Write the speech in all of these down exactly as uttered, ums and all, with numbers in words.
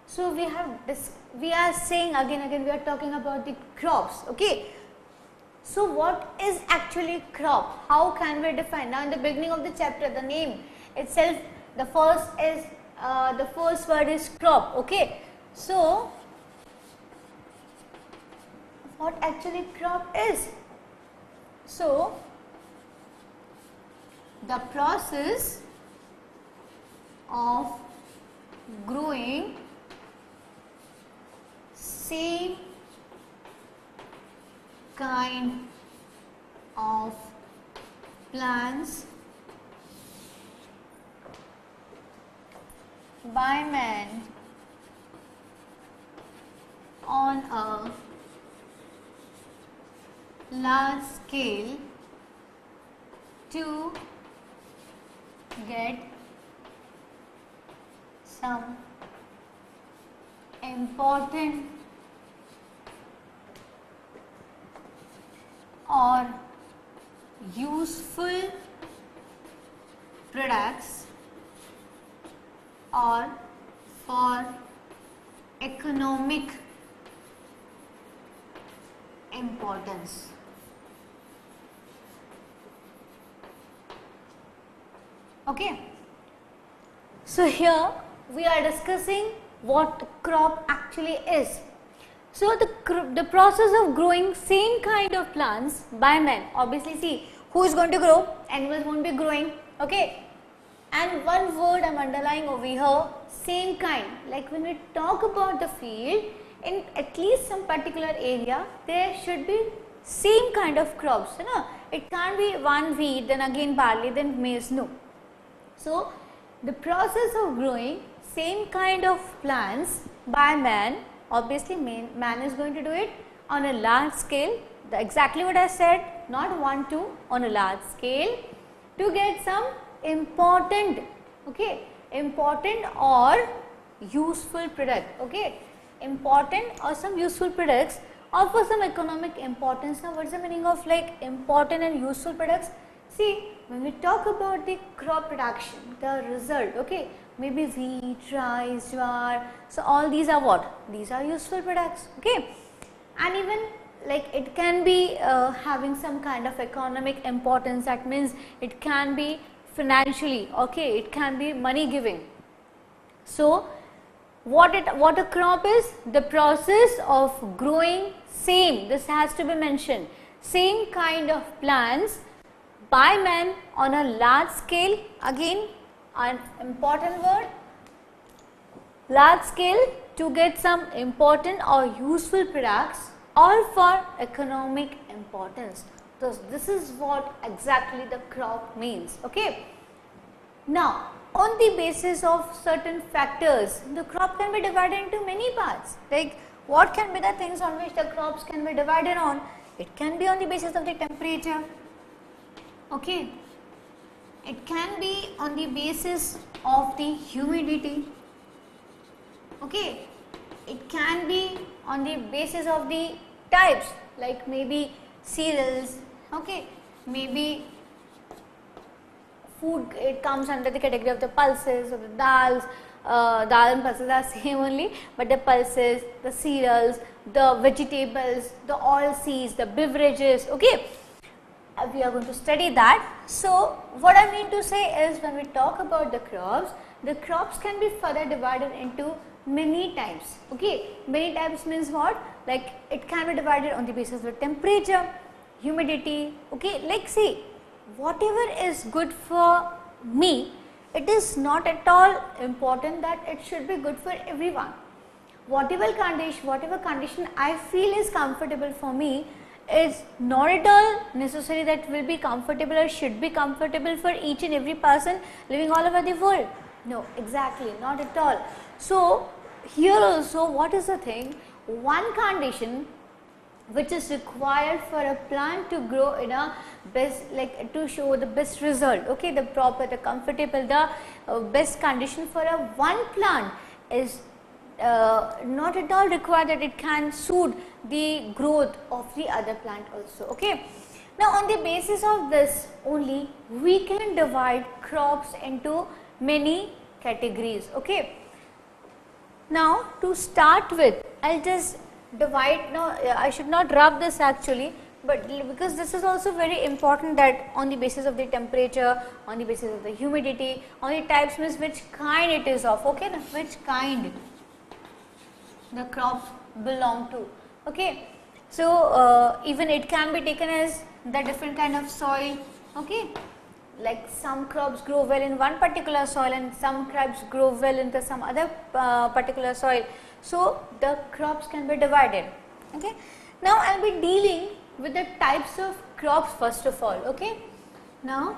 So we have this, we are saying again again we are talking about the crops. Okay. So what is actually crop? How can we define? Now in the beginning of the chapter, the name itself, the first is uh, the first word is crop. Okay. So what actually crop is? So the process of growing same kind of plants by man on a large scale to get some important or useful products or for economic importance. Okay. So here we are discussing what crop actually is. So the, the process of growing same kind of plants by man, obviously see who is going to grow, animals won't be growing, okay. And one word I am underlying over here, same kind, like when we talk about the field, in at least some particular area there should be same kind of crops, you know. It can't be one wheat, then again barley, then maize, no. So the process of growing same kind of plants by man, obviously man, man is going to do it on a large scale, the, exactly what I said, not one, two, on a large scale to get some important, okay, important or useful product, okay, important or some useful products or for some economic importance. Now what is the meaning of like important and useful products? See, when we talk about the crop production, the result, okay, maybe wheat, rice, jowar, so all these are what? These are useful products, okay. And even like it can be uh, having some kind of economic importance, that means it can be financially, okay, it can be money giving. So what it, what a crop is? The process of growing same, this has to be mentioned, same kind of plants by man on a large scale, again an important word, large scale, to get some important or useful products or for economic importance. So this is what exactly the crop means, okay. Now on the basis of certain factors, the crop can be divided into many parts. Like what can be the things on which the crops can be divided on? It can be on the basis of the temperature, okay. It can be on the basis of the humidity, okay. It can be on the basis of the types, like maybe cereals, okay, maybe food, it comes under the category of the pulses or the dals. Uh, dal and pulses are same only, but the pulses, the cereals, the vegetables, the oil seeds, the beverages, okay. We are going to study that. So what I mean to say is, when we talk about the crops, the crops can be further divided into many types, okay. Many types means what? Like it can be divided on the basis of temperature, humidity, okay. Like see, whatever is good for me, it is not at all important that it should be good for everyone. Whatever condition, whatever condition I feel is comfortable for me, is not at all necessary that will be comfortable or should be comfortable for each and every person living all over the world. No, exactly, not at all. So here also, what is the thing? One condition which is required for a plant to grow in a best, like to show the best result, okay, the proper, the comfortable, the uh, best condition for a one plant is uh, not at all required that it can suit the growth of the other plant also, okay. Now on the basis of this only we can divide crops into many categories, okay. Now to start with, I'll just divide. No, I should not rub this actually, but because this is also very important, that on the basis of the temperature, on the basis of the humidity, on the types, means which kind it is of, okay, which kind the crops belong to, okay. So uh, even it can be taken as the different kind of soil, okay. Like some crops grow well in one particular soil and some crops grow well into some other uh, particular soil. So the crops can be divided, okay. Now I will be dealing with the types of crops first of all, okay. Now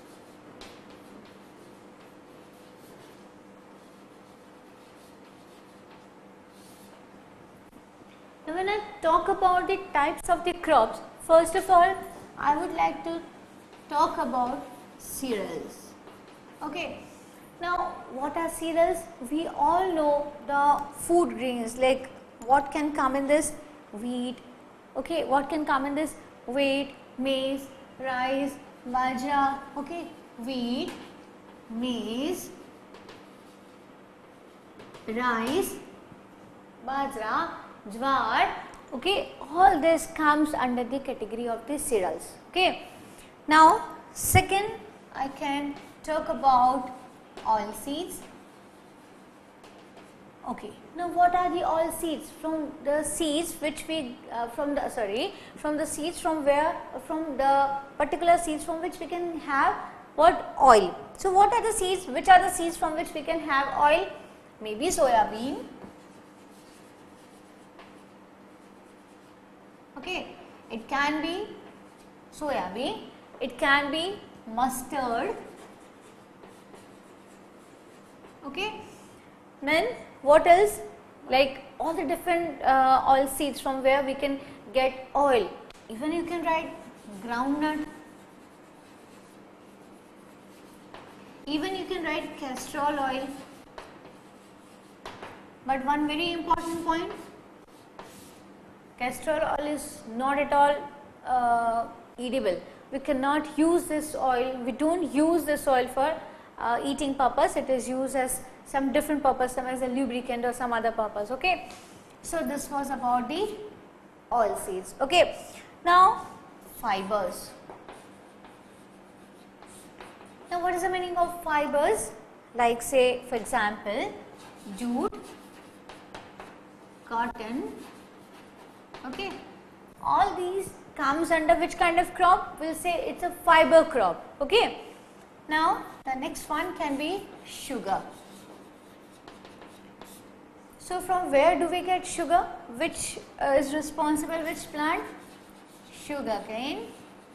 Now when I talk about the types of the crops, first of all I would like to talk about cereals, okay. Now what are cereals? We all know the food grains, like what can come in this? Wheat, okay, what can come in this? Wheat, maize, rice, bajra, okay, wheat, maize, rice, bajra, jwar, okay, all this comes under the category of the cereals, okay. Now second, I can talk about oil seeds, okay. Now what are the oil seeds? From the seeds which we uh, from the sorry from the seeds from where from the particular seeds from which we can have what? Oil. So what are the seeds? Which are the seeds from which we can have oil? Maybe soya bean, okay, it can be soya bean, it can be mustard, okay. Then what else? Like all the different uh, oil seeds from where we can get oil. Even you can write groundnut, even you can write castor oil. But one very important point, castor oil is not at all uh, edible. We cannot use this oil, we do not use this oil for uh, eating purpose, it is used as some different purpose, some as a lubricant or some other purpose, okay. So this was about the oil seeds, okay. Now fibers. Now what is the meaning of fibers? Like say for example, jute, cotton, okay, all these comes under which kind of crop? We will say it is a fiber crop, okay. Now the next one can be sugar. So from where do we get sugar? Which uh, is responsible, which plant? Sugar cane,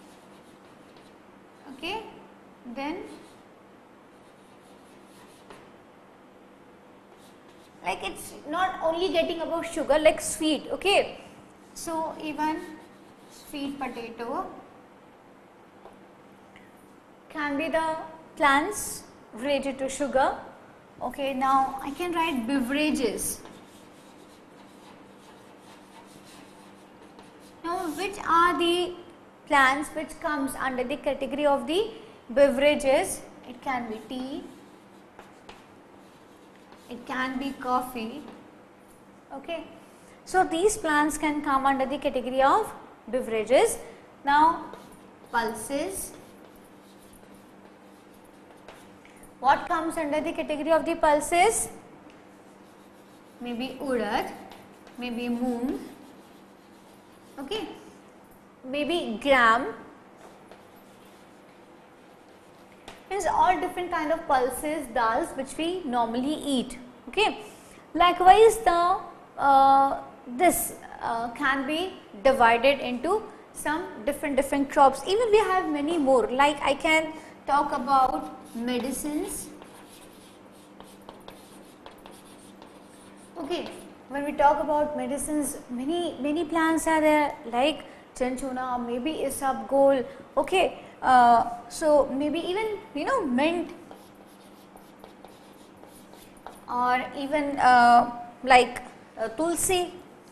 okay. Then like it is not only getting about sugar, like sweet, okay. So even sweet potato can be the plants related to sugar, okay. Now I can write beverages. Now which are the plants which comes under the category of the beverages? It can be tea, it can be coffee, okay. So these plants can come under the category of beverages. Now pulses, what comes under the category of the pulses? Maybe urad, maybe moong, okay, maybe gram, means all different kind of pulses, dals which we normally eat, okay. Likewise the uh, this uh, can be divided into some different different crops. Even we have many more, like I can talk about medicines, okay. When we talk about medicines, many many plants are there, like chinchona, maybe isabgol, okay. Uh, so maybe even you know mint, or even uh, like uh, tulsi,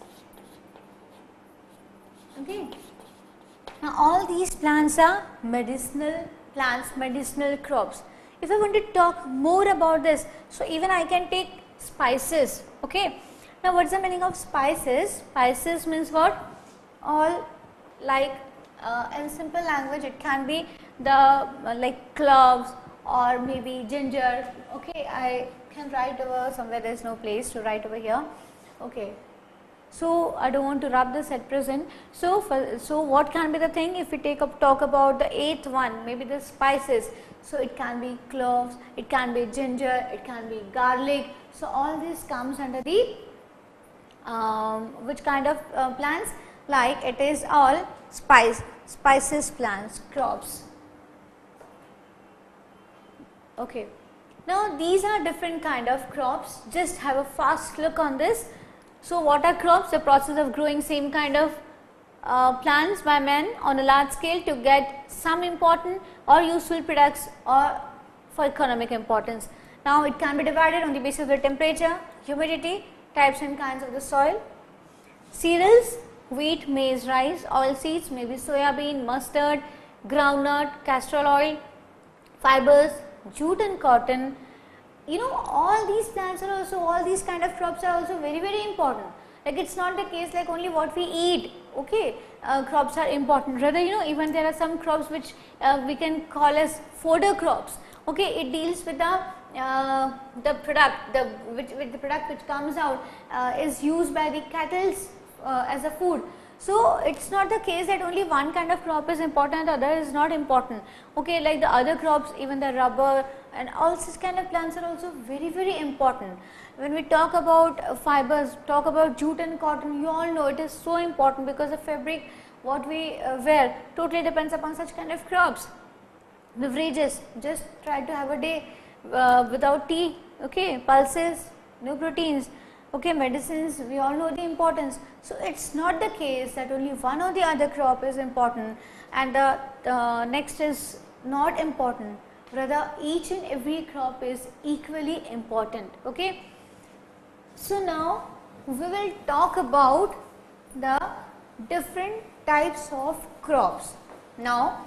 okay. Now all these plants are medicinal plants, medicinal crops. If I want to talk more about this, so even I can take spices. Okay, now what's the meaning of spices? Spices means what? All like uh, in simple language it can be the uh, like cloves or maybe ginger. Okay, I can write over somewhere, there is no place to write over here. Okay, so I don't want to rub this at present. So for, so what can be the thing if we take up talk about the eighth one, maybe the spices. So it can be cloves, it can be ginger, it can be garlic. So all this comes under the um, which kind of uh, plants? Like it is all spice, spices plants, crops. Okay. Now these are different kind of crops. Just have a fast look on this. So what are crops? The process of growing same kind of uh, plants by men on a large scale to get some important or useful products or for economic importance. Now it can be divided on the basis of the temperature, humidity, types and kinds of the soil. Cereals, wheat, maize, rice, oil seeds, maybe soya bean, mustard, groundnut, castor oil, fibers, jute and cotton. You know, all these plants are also, all these kind of crops are also very very important. Like it's not the case like only what we eat, okay, uh, crops are important. Rather, you know, even there are some crops which uh, we can call as fodder crops. Okay, it deals with the uh, the product, the which with the product which comes out uh, is used by the cattle uh, as a food. So it's not the case that only one kind of crop is important, the other is not important. Okay, like the other crops, even the rubber and all such kind of plants are also very very important. When we talk about uh, fibers, talk about jute and cotton, you all know it is so important because the fabric what we uh, wear totally depends upon such kind of crops. Beverages, just try to have a day uh, without tea, okay, pulses, no proteins. Okay, medicines, we all know the importance. So it's not the case that only one or the other crop is important and the, the next is not important. Rather, each and every crop is equally important. Okay. So now we will talk about the different types of crops. Now,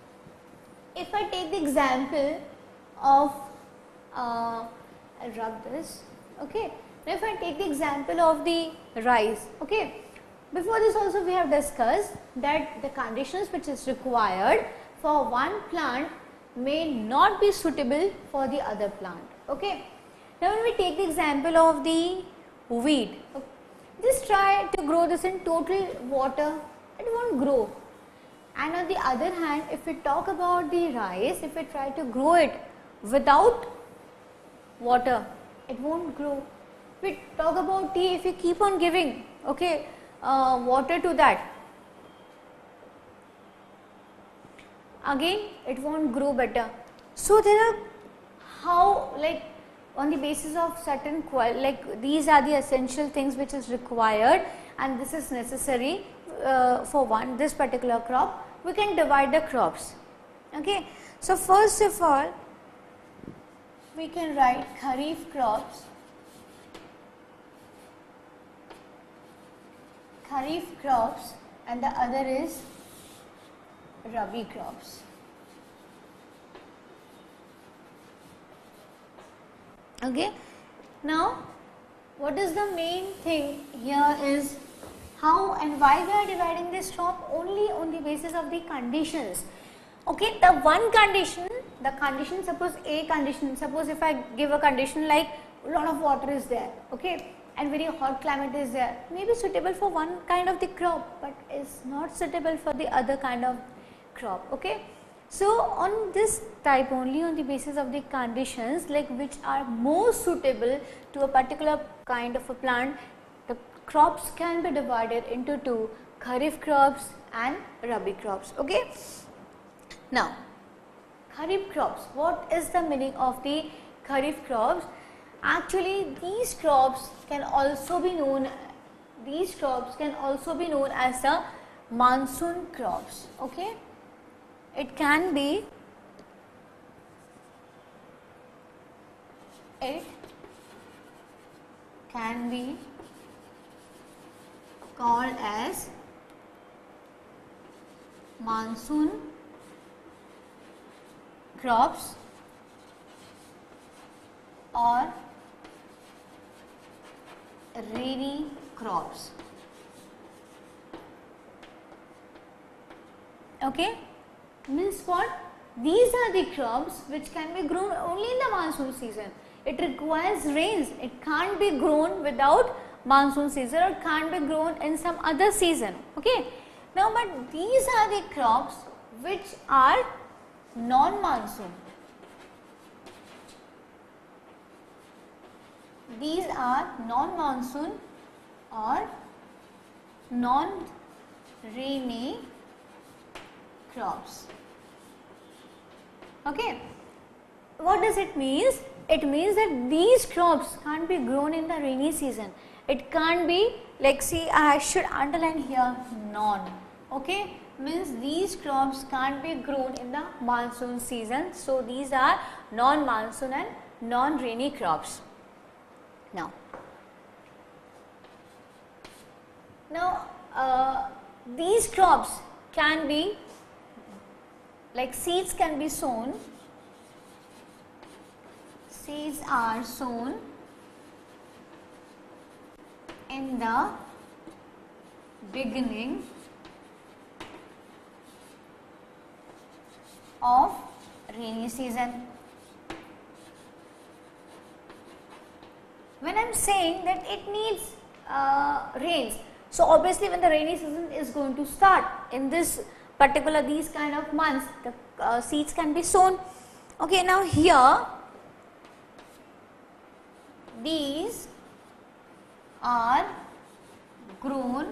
if I take the example of, uh, I'll rub this. Okay. Now, if I take the example of the rice, okay, before this also we have discussed that the conditions which is required for one plant may not be suitable for the other plant, okay. Now, when we take the example of the wheat, okay, just try to grow this in total water, it won't grow. And on the other hand, if we talk about the rice, if we try to grow it without water, it won't grow. We talk about tea, if you keep on giving, okay, uh, water to that, again it won't grow better. So there are how, like on the basis of certain qual, like these are the essential things which is required and this is necessary uh, for one this particular crop. We can divide the crops, okay. So first of all we can write kharif crops, kharif crops and the other is rabi crops. Okay. Now, what is the main thing here is how and why we are dividing this crop only on the basis of the conditions. Okay, the one condition, the condition, suppose A condition, suppose if I give a condition like a lot of water is there, okay, and very hot climate is there, may be suitable for one kind of the crop but is not suitable for the other kind of crop, okay. So on this type only on the basis of the conditions like which are more suitable to a particular kind of a plant, the crops can be divided into two, kharif crops and rabi crops, okay. Now, kharif crops, what is the meaning of the kharif crops? Actually, these crops can also be known, these crops can also be known as the monsoon crops, okay. It can be, it can be called as monsoon crops or rainy crops. Okay, means what? These are the crops which can be grown only in the monsoon season. It requires rains. It can't be grown without monsoon season, or can't be grown in some other season. Okay. Now, but these are the crops which are non-monsoon. These are non-monsoon or non-rainy crops. Okay. What does it mean? It means that these crops can't be grown in the rainy season. It can't be, like, see, I should underline here non. Okay, means these crops can't be grown in the monsoon season. So these are non-monsoon and non-rainy crops. Now, now uh, these crops can be, like, seeds can be sown. Seeds are sown in the beginning of rainy season. When I am saying that it needs uh, rains, so obviously when the rainy season is going to start in this particular, these kind of months, the uh, seeds can be sown. Okay, now here these are grown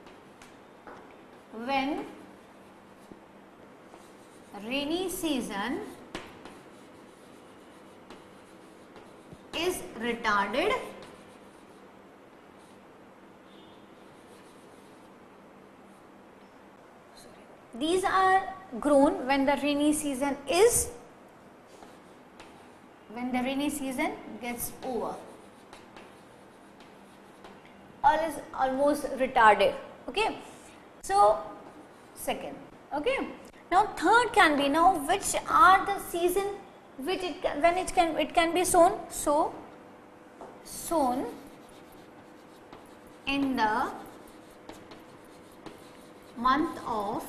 when rainy season is retarded these are grown when the rainy season is when the rainy season gets over or is almost retarded. Okay, so second. Okay, now third can be, now which are the season which it can, when it can it can be sown. So sown in the month of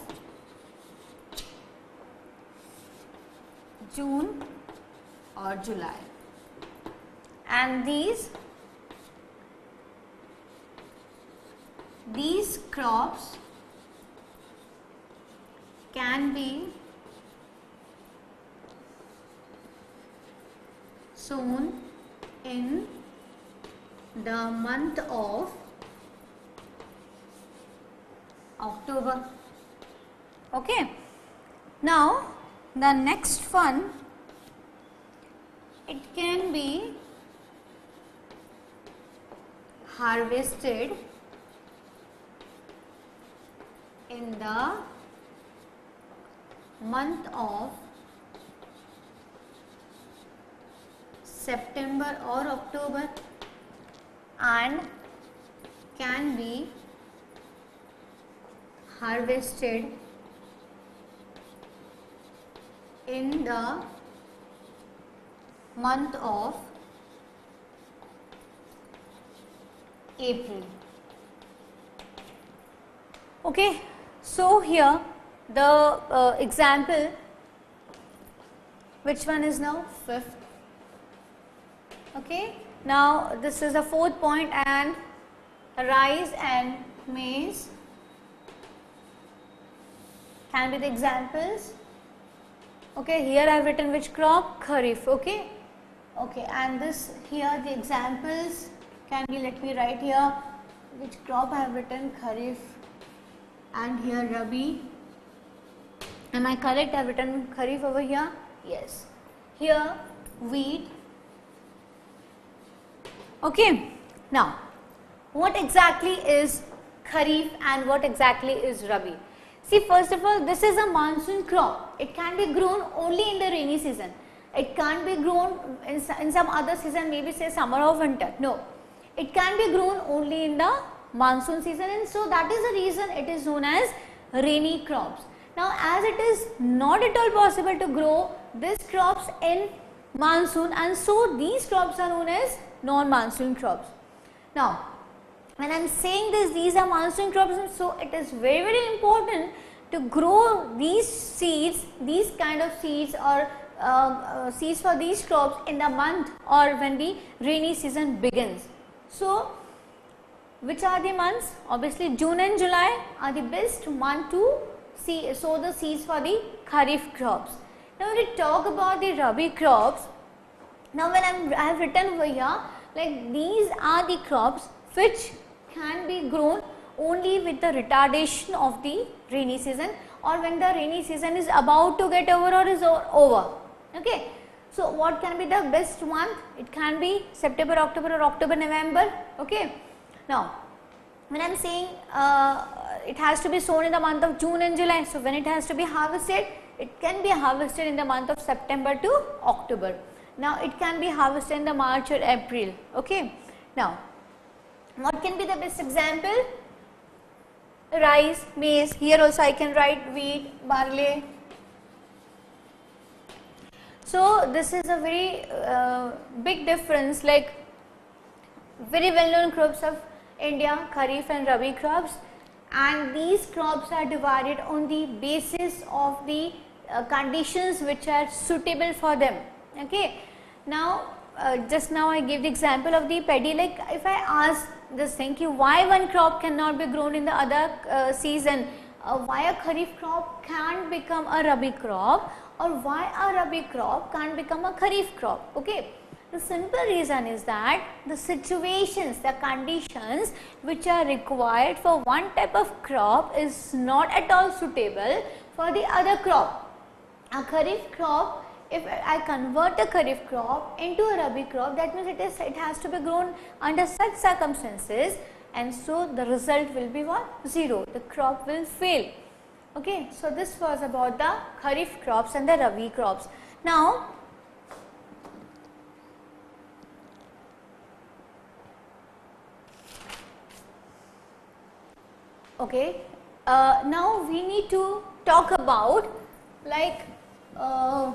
June or July, and these these crops can be sown in the month of October. Okay, now the next one, it can be harvested in the month of September or October and can be harvested in the month of April. Okay, so here the uh, example, which one is now? Fifth. Okay, now this is the fourth point, and rice and maize can be the examples. Okay, here I have written which crop? Kharif. Okay, okay, and this here the examples can be, let me write here which crop I have written, Kharif, and here Rabi. Am I correct? I have written Kharif over here. Yes. Here wheat. Okay. Now, what exactly is Kharif and what exactly is Rabi? See, first of all, this is a monsoon crop. It can be grown only in the rainy season. It can't be grown in, in some other season, maybe say summer or winter. No, it can be grown only in the monsoon season, and so that is the reason it is known as rainy crops. Now, as it is not at all possible to grow these crops in monsoon, and so these crops are known as non-monsoon crops. Now, when I am saying this, these are monsoon crops, so it is very very important to grow these seeds, these kind of seeds or uh, uh, seeds for these crops in the month or when the rainy season begins. So which are the months? Obviously June and July are the best month to see, sow the seeds for the Kharif crops. Now when we talk about the Rabi crops, now when I'm, I have written over here, like these are the crops which can be grown only with the retardation of the rainy season, or when the rainy season is about to get over or is over. Okay. So what can be the best month? It can be September, October or October, November. Okay. Now when I am saying uh, it has to be sown in the month of June and July, so when it has to be harvested, it can be harvested in the month of September to October. Now it can be harvested in the March or April. Okay. Now what can be the best example? Rice, maize. Here also I can write wheat, barley. So this is a very uh, big difference, like very well known crops of India, Kharif and Rabi crops, and these crops are divided on the basis of the uh, conditions which are suitable for them. Okay. Now uh, just now I gave the example of the paddy, like if I ask this thing, ki why one crop cannot be grown in the other uh, season, uh, why a Kharif crop can't become a Rabi crop, or why a Rabi crop can't become a Kharif crop. Okay. The simple reason is that the situations, the conditions which are required for one type of crop is not at all suitable for the other crop. A Kharif crop, if I convert a Kharif crop into a Rabi crop, that means it is it has to be grown under such circumstances, and so the result will be what? Zero. The crop will fail. Okay. So this was about the Kharif crops and the Rabi crops. Now okay, uh, now we need to talk about like uh,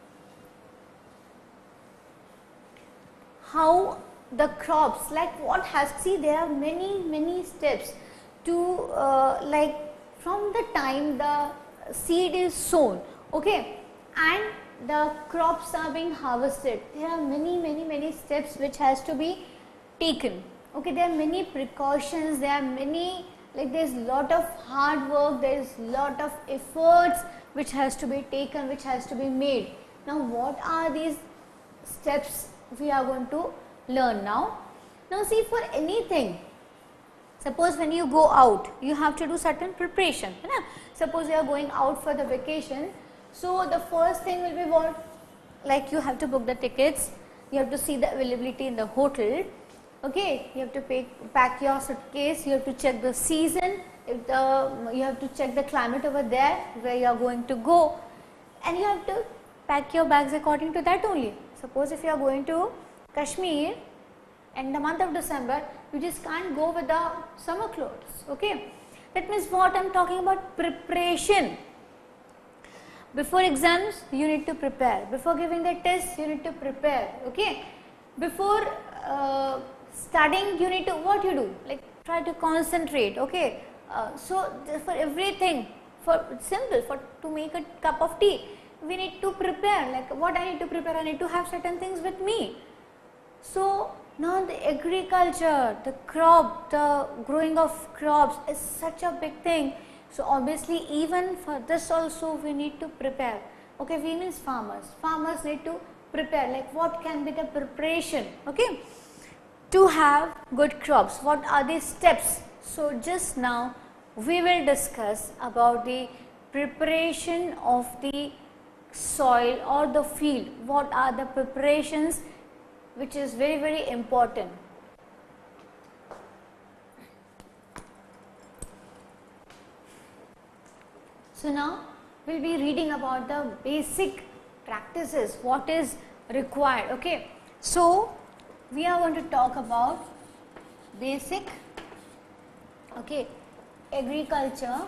how the crops, like what has, see there are many many steps to uh, like from the time the seed is sown, okay, and the crops are being harvested. There are many many many steps which has to be taken. Okay, there are many precautions, there are many, like there is lot of hard work, there is lot of efforts which has to be taken, which has to be made. Now what are these steps we are going to learn now? Now see, for anything, suppose when you go out, you have to do certain preparation. Right? Suppose you are going out for the vacation, so the first thing will be what? Like you have to book the tickets, you have to see the availability in the hotel. Okay, you have to pay, pack your suitcase, you have to check the season, if the, you have to check the climate over there where you are going to go, and you have to pack your bags according to that only. Suppose if you are going to Kashmir in the month of December, you just can't go with the summer clothes. Okay, that means what I am talking about? Preparation. Before exams you need to prepare, before giving the test you need to prepare. Okay, before uh, studying you need to, what you do, like try to concentrate. Okay, uh, so for everything, for simple, for to make a cup of tea we need to prepare, like what I need to prepare, I need to have certain things with me. So now the agriculture, the crop, the growing of crops is such a big thing. So obviously even for this also we need to prepare. Okay, we means farmers, farmers need to prepare, like what can be the preparation, okay, to have good crops, what are the steps. So just now we will discuss about the preparation of the soil or the field, what are the preparations which is very very important. So now we will be reading about the basic practices, what is required. Okay, so we are going to talk about basic, okay, agriculture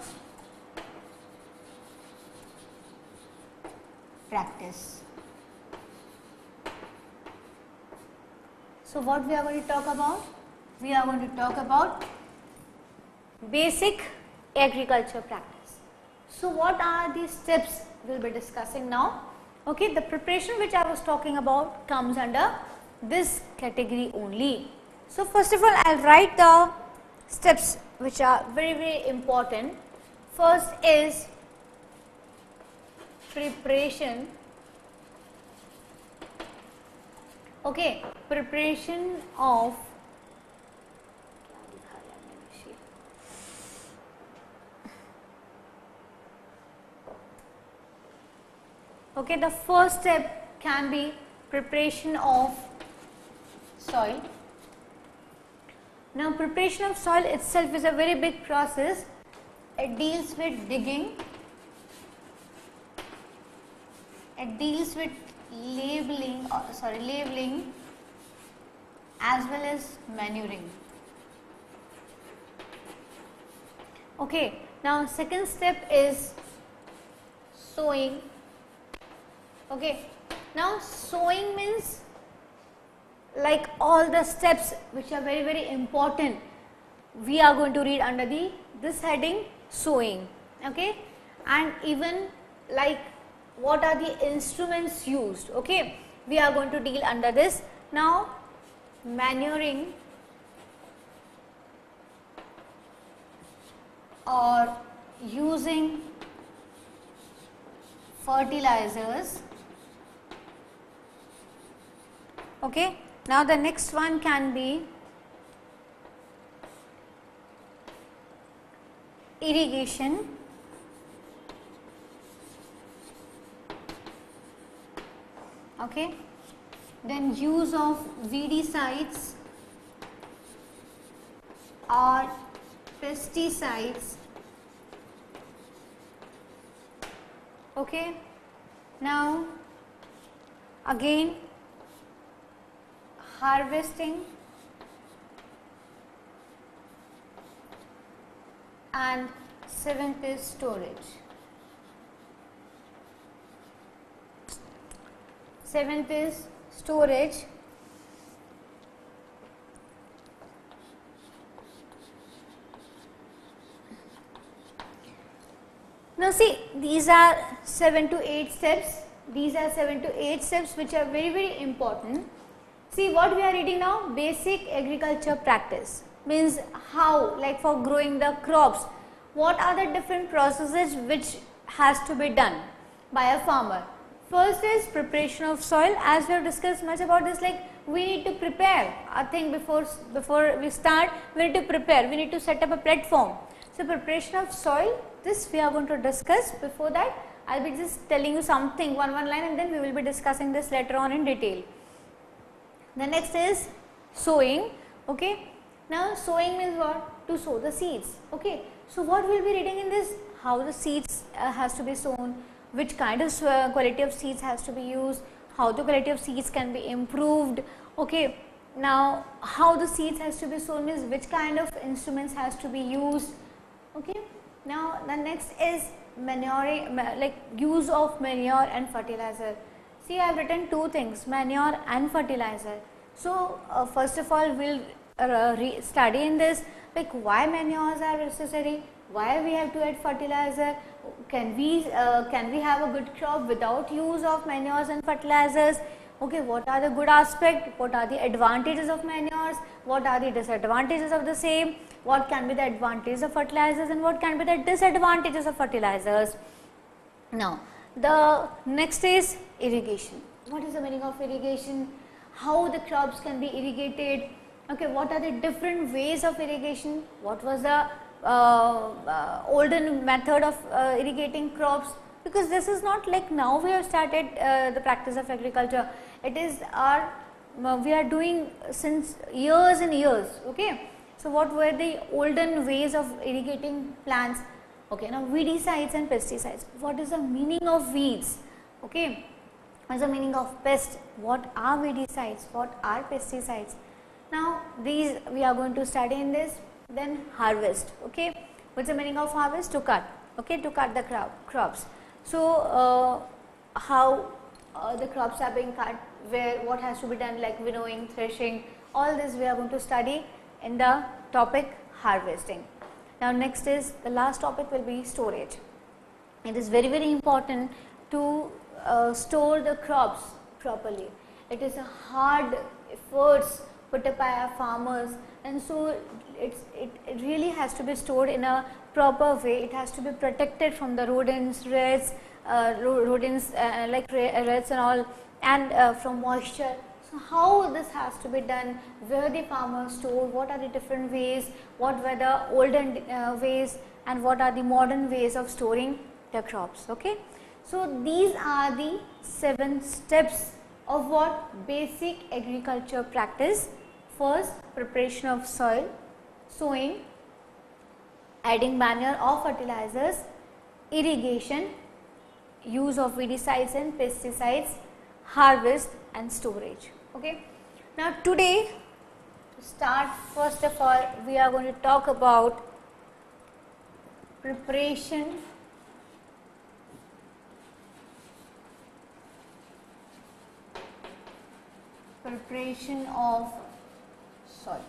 practice. So what we are going to talk about? we are going to talk about basic agriculture practice. So what are the steps we will be discussing now? Okay, the preparation which I was talking about comes under this category only. So first of all, I will write the steps which are very very important. First is preparation. Okay, preparation of okay, the first step can be preparation of soil. Now preparation of soil itself is a very big process. It deals with digging, it deals with labeling, or sorry, labeling as well as manuring. Okay, now second step is sowing. Okay, now sowing means like all the steps which are very very important, we are going to read under the this heading, sowing. Okay, and even like what are the instruments used, okay, we are going to deal under this. Now manuring or using fertilizers. Okay, now the next one can be irrigation. Okay, then use of weedicides or pesticides. Okay, now again harvesting and seventh is storage. Seventh is storage. Now see, these are seven to eight steps. These are seven to eight steps which are very very important. See what we are reading now, basic agriculture practice means how, like for growing the crops, what are the different processes which has to be done by a farmer. First is preparation of soil. As we have discussed much about this, like we need to prepare a thing before before we start, we need to prepare, we need to set up a platform. So preparation of soil, this we are going to discuss. Before that, I will be just telling you something one one line and then we will be discussing this later on in detail. The next is sowing. Okay, now sowing means what? To sow the seeds. Okay, so what we will be reading in this, how the seeds uh, has to be sown, which kind of uh, quality of seeds has to be used, how the quality of seeds can be improved. Okay, now how the seeds has to be sown means which kind of instruments has to be used. Okay, now the next is manure, like use of manure and fertilizer. See, I have written two things, manure and fertilizer. So uh, first of all, we will uh, re study in this, like why manures are necessary, why we have to add fertilizer, can we uh, can we have a good crop without use of manures and fertilizers. Okay, what are the good aspects, what are the advantages of manures, what are the disadvantages of the same, what can be the advantages of fertilizers and what can be the disadvantages of fertilizers. Now the next is irrigation. What is the meaning of irrigation, how the crops can be irrigated. Okay, what are the different ways of irrigation, what was the uh, uh, olden method of uh, irrigating crops, because this is not like now we have started uh, the practice of agriculture, it is our uh, we are doing since years and years. Okay, so what were the olden ways of irrigating plants. Okay, now weedicides and pesticides, what is the meaning of weeds. Okay, what is the meaning of pest, what are weedicides, what are pesticides. Now these we are going to study in this. Then harvest. Okay, what's the meaning of harvest? To cut. Okay, to cut the crop, crops. So uh, how uh, the crops are being cut, where what has to be done, like winnowing, threshing, all this we are going to study. in the topic harvesting. Now next is the last topic will be storage. It is very very important to uh, store the crops properly. It is a hard efforts put up by our farmers, and so it's, it, it really has to be stored in a proper way. It has to be protected from the rodents, rats, uh, rodents uh, like rats and all, and uh, from moisture. So how this has to be done, where the farmers store, what are the different ways, what were the olden uh, ways, and what are the modern ways of storing the crops. Okay. So these are the seven steps of what basic agriculture practice. First, preparation of soil, sowing, adding manure or fertilizers, irrigation, use of weedicides and pesticides, harvest and storage. Okay. Now today, to start, first of all we are going to talk about preparation preparation of soil.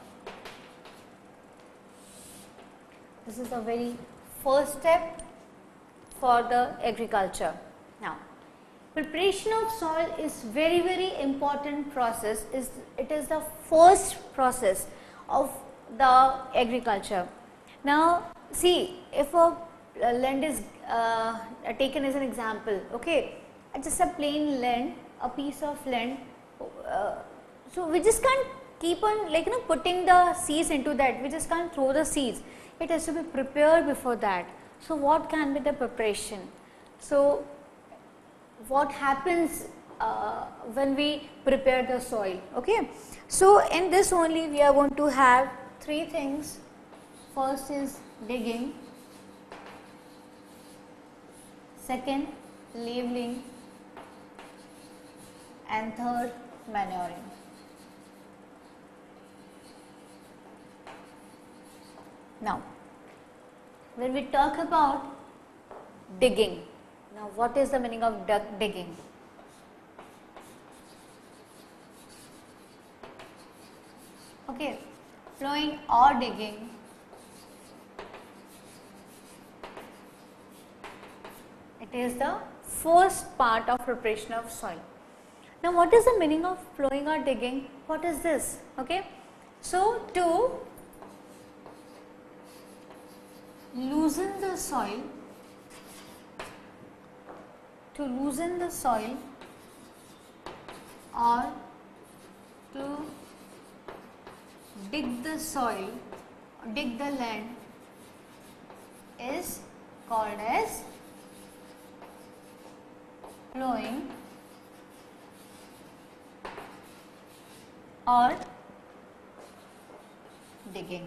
This is the very first step for the agriculture. Now, preparation of soil is very very important process. Is it is the first process of the agriculture. Now, see, if a land is uh, taken as an example, okay, just a plain land, a piece of land. Uh, so we just can't keep on like you know putting the seeds into that. We just can't throw the seeds. It has to be prepared before that. So what can be the preparation? So what happens uh, when we prepare the soil? Okay. So in this only we are going to have three things. First is digging. Second, leveling, and third, manuring. Now, when we talk about digging, now what is the meaning of digging? Okay, plowing or digging it is the first part of preparation of soil. Now, what is the meaning of plowing or digging? What is this? Okay. So, to loosen the soil, to loosen the soil or to dig the soil, dig the land is called as plowing or digging.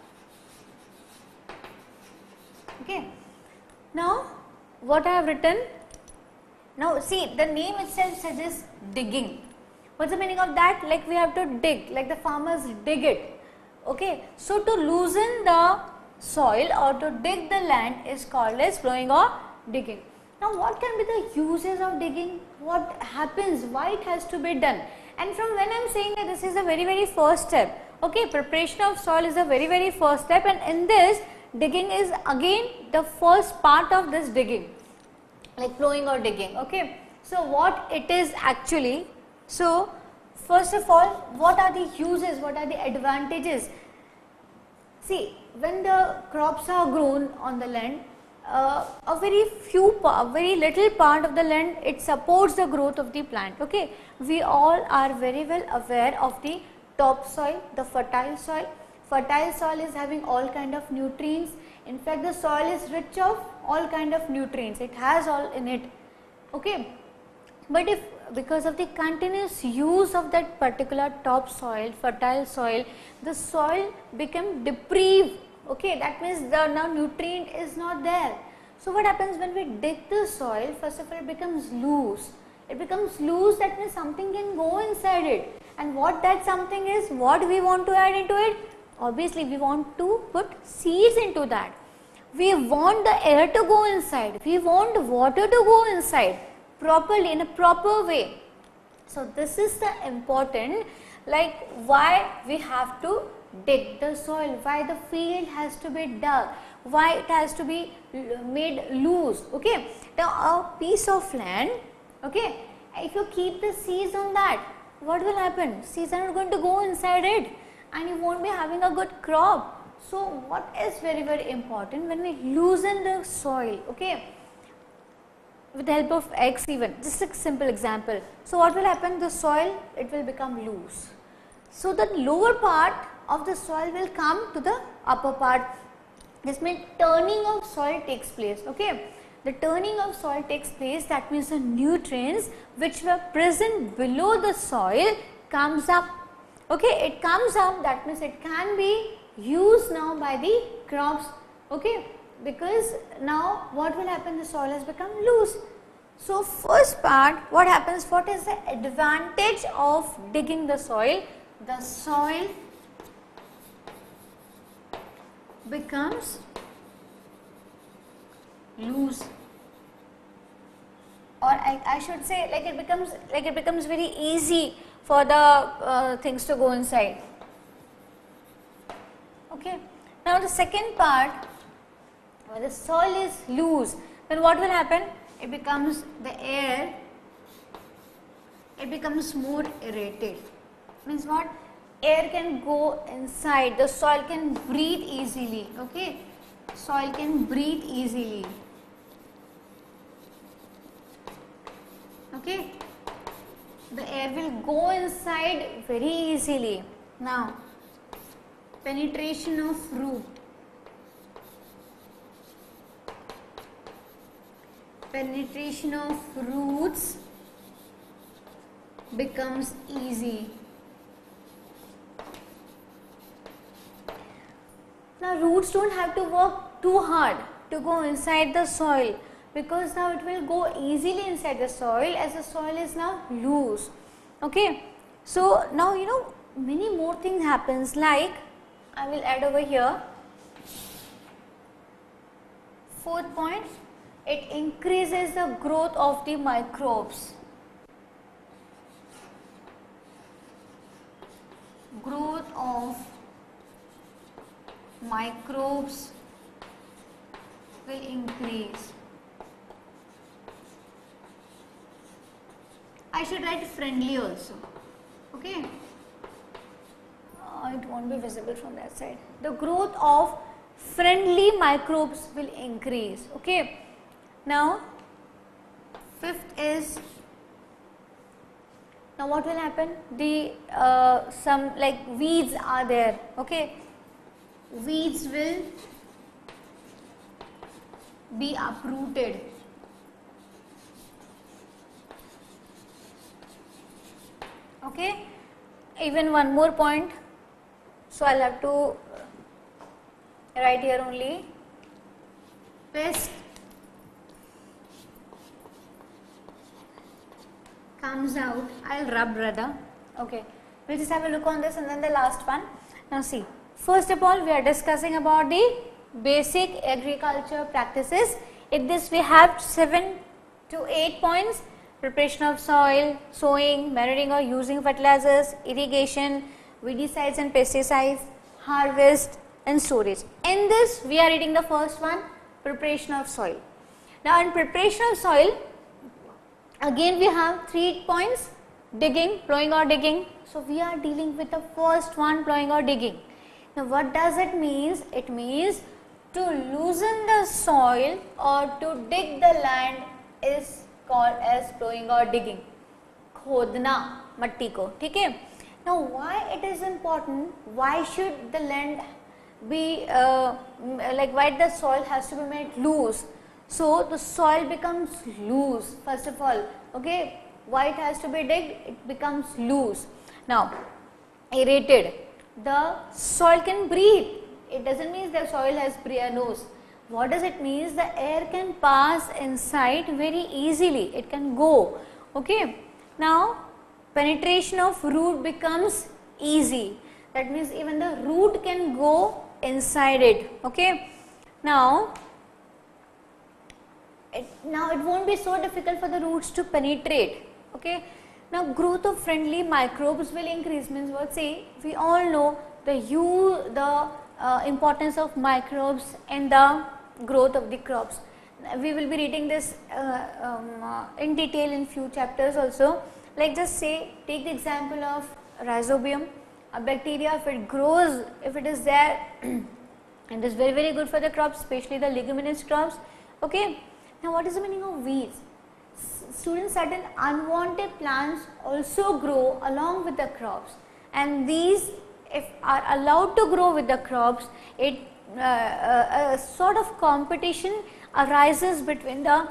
Okay. Now, what I have written? Now, see, the name itself suggests digging. What's the meaning of that? Like we have to dig, like the farmers dig it. Okay. So, to loosen the soil or to dig the land is called as plowing or digging. Now, what can be the uses of digging? What happens? Why it has to be done? And from when I am saying that this is the very very first step. Okay, preparation of soil is the very very first step, and in this digging is again the first part of this digging, like plowing or digging. Okay. So, what it is actually? So, first of all, what are the uses? What are the advantages? See, when the crops are grown on the land, Uh, a very few, a very little part of the land, it supports the growth of the plant. Okay, we all are very well aware of the topsoil, the fertile soil. Fertile soil is having all kind of nutrients. In fact, the soil is rich of all kind of nutrients. It has all in it. Okay, but if because of the continuous use of that particular topsoil, fertile soil, the soil become deprived. Okay, that means the now nutrient is not there. So what happens when we dig the soil? First of all, it becomes loose. It becomes loose, that means something can go inside it. And what that something is, what we want to add into it? Obviously, we want to put seeds into that. We want the air to go inside. We want water to go inside properly, in a proper way. So this is the important, like why we have to dig the soil, why the field has to be dug, why it has to be made loose. Okay, now a piece of land, okay, if you keep the seeds on that, what will happen? Seeds are not going to go inside it and you won't be having a good crop. So what is very very important, when we loosen the soil, okay, with the help of eggs even, just a simple example. So what will happen, the soil, it will become loose. So the lower part of the soil will come to the upper part. This means turning of soil takes place, okay. The turning of soil takes place, that means the nutrients which were present below the soil comes up, okay, it comes up, that means it can be used now by the crops, okay, because now what will happen, the soil has become loose. So first part, what happens, what is the advantage of digging the soil? The soil becomes loose, or I, I should say like it becomes like it becomes very easy for the uh, things to go inside. Okay. Now the second part, when the soil is loose, then what will happen? It becomes the air, it becomes more aerated. Means what? Air can go inside, the soil can breathe easily, okay. Soil can breathe easily, okay. The air will go inside very easily. Now, penetration of root. Penetration of roots becomes easy. Now roots don't have to work too hard to go inside the soil, because now it will go easily inside the soil as the soil is now loose, okay. So now you know many more things happens, like I will add over here. Fourth point, it increases the growth of the microbes. Growth of microbes will increase. I should write friendly also, okay. Uh, it won't be visible from that side. The growth of friendly microbes will increase, okay. Now fifth is, now what will happen, the uh, some like weeds are there, okay. Weeds will be uprooted, okay. Even one more point, so I'll have to write here only. Pest comes out, I'll rub rather, okay. We'll just have a look on this, and then the last one. Now see, first of all we are discussing about the basic agriculture practices. In this we have seven to eight points: preparation of soil, sowing, manuring or using fertilizers, irrigation, weedicides and pesticides, harvest and storage. In this we are reading the first one, preparation of soil. Now in preparation of soil, again we have three points: digging, plowing or digging. So we are dealing with the first one, plowing or digging. Now what does it means? It means to loosen the soil or to dig the land is called as plowing or digging. खोदना मट्टी को, ठीक है. Now why it is important? Why should the land be uh, like why the soil has to be made loose? So the soil becomes loose first of all, okay. Why it has to be digged? It becomes loose. Now aerated, the soil can breathe. It doesn't mean the soil has a nose. What does it mean? The air can pass inside very easily. It can go, okay. Now penetration of root becomes easy. That means even the root can go inside it, okay. Now it, now it won't be so difficult for the roots to penetrate, okay. Now growth of friendly microbes will increase, means what, say we all know the you the uh, importance of microbes in the growth of the crops. We will be reading this uh, um, uh, in detail in few chapters also. Like just say, take the example of rhizobium, a bacteria. If it grows, if it is there, it is very very good for the crops, especially the leguminous crops. Okay. Now, what is the meaning of weeds? Students, certain unwanted plants also grow along with the crops, and these, if are allowed to grow with the crops, it uh, uh, a sort of competition arises between the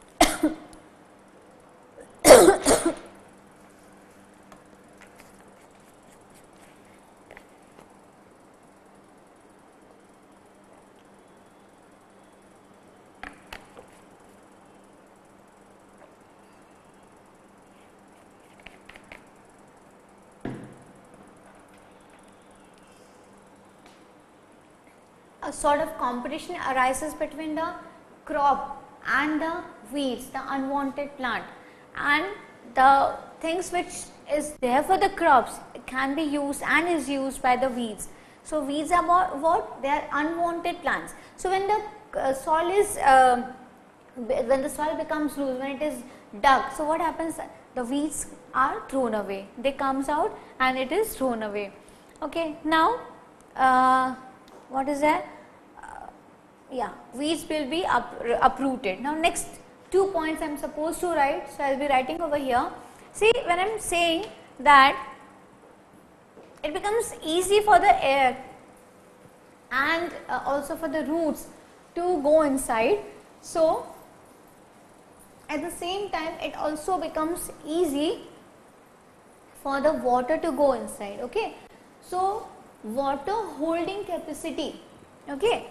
a sort of competition arises between the crop and the weeds, the unwanted plant, and the things which is there for the crops can be used and is used by the weeds. So, weeds are what? what? They are unwanted plants. So, when the uh, soil is uh, when the soil becomes loose, when it is dug, so what happens? The weeds are thrown away. They comes out and it is thrown away. Okay. Now, uh, what is that? Uh, yeah, weeds will be up, uprooted. Now, next two points I am supposed to write. So, I will be writing over here. See, when I am saying that it becomes easy for the air and uh, also for the roots to go inside. So, at the same time it also becomes easy for the water to go inside. Okay. So, water holding capacity. Okay.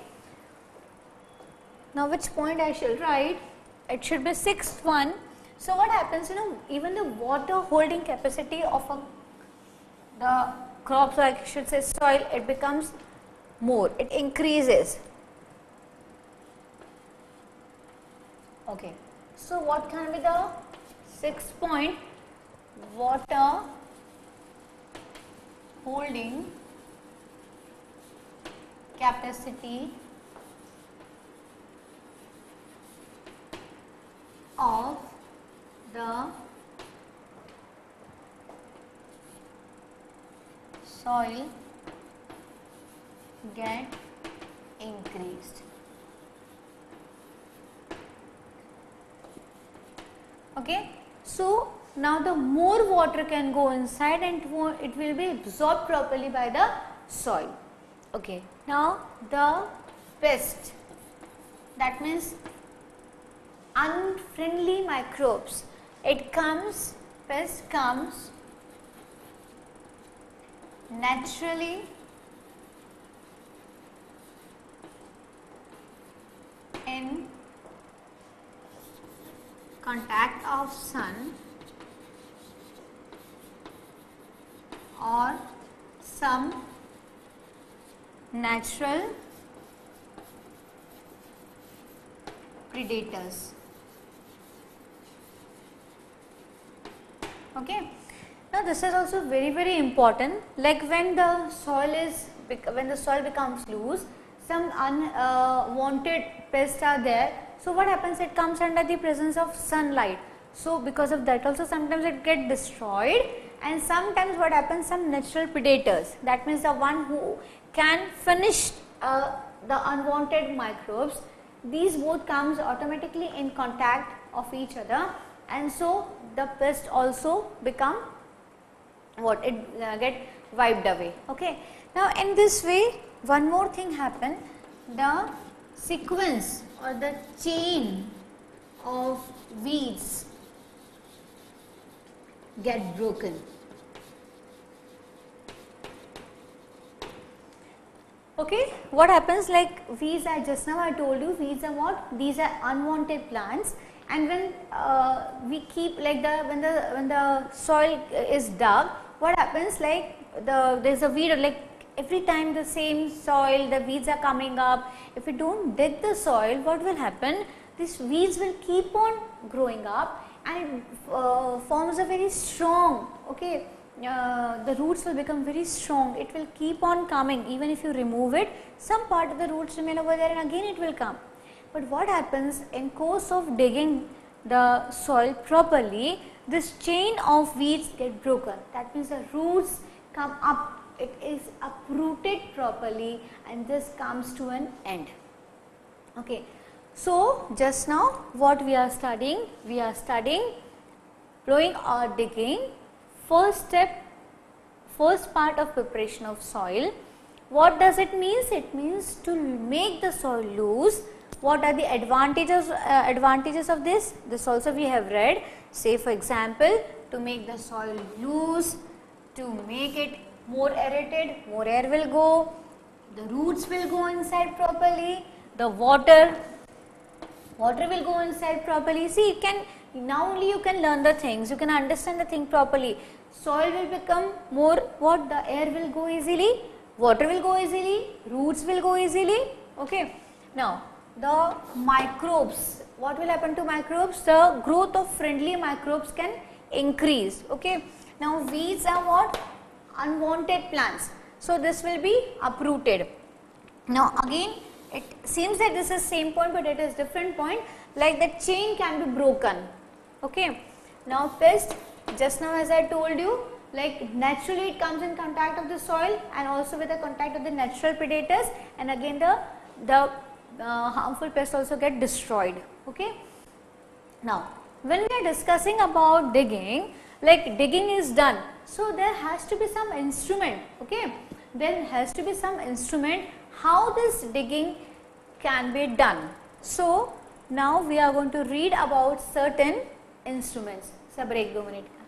Now, which point I shall write? It should be sixth one. So, what happens, you know, even the water holding capacity of a, the crops, or I should say soil, it becomes more, it increases. Okay. So, what can be the sixth point? Water holding capacity of the soil get increased. Okay. So, now the more water can go inside and it will be absorbed properly by the soil. Okay. Now, the pest, that means unfriendly microbes, it comes, pest comes naturally in contact of sun or some natural predators. Okay. Now, this is also very very important, like when the soil is, when the soil becomes loose, some unwanted uh, pests are there. So, what happens, it comes under the presence of sunlight. So, because of that also sometimes it get destroyed, and sometimes what happens, some natural predators, that means the one who can finish uh, the unwanted microbes, these both comes automatically in contact of each other, and so the pest also become what, it uh, get wiped away. Okay. Now, in this way one more thing happen, the sequence or the chain of weeds get broken. Okay. What happens, like weeds are, just now I told you, weeds are what? These are unwanted plants, and when uh, we keep like the, when the, when the soil is dug, what happens, like the, there is a weed, like every time the same soil, the weeds are coming up. If we do not dig the soil, what will happen? These weeds will keep on growing up and it uh, forms a very strong, okay, uh, the roots will become very strong. It will keep on coming. Even if you remove it, some part of the roots remain over there and again it will come. But what happens in course of digging the soil properly, this chain of weeds get broken. That means the roots come up, it is uprooted properly and this comes to an end. Okay. So, just now what we are studying? We are studying plowing or digging. First step, first part of preparation of soil. What does it mean? It means to make the soil loose. What are the advantages uh, advantages of this? This also we have read. Say for example, to make the soil loose, to make it more aerated, more air will go, the roots will go inside properly, the water, water will go inside properly. See, you can, now only you can learn the things, you can understand the thing properly. Soil will become more, what, the air will go easily, water will go easily, roots will go easily. Okay. Now, the microbes, what will happen to microbes? The growth of friendly microbes can increase. Okay. Now, weeds are what? Unwanted plants. So, this will be uprooted. Now, again it seems that this is same point, but it is different point, like the chain can be broken. Okay. Now, pest, just now as I told you, like naturally it comes in contact of the soil and also with the contact of the natural predators, and again the, the uh, harmful pests also get destroyed. Okay. Now, when we are discussing about digging, like digging is done, so there has to be some instrument. Okay. There has to be some instrument how this digging can be done. So, now we are going to read about certain instruments. So, break दो minute.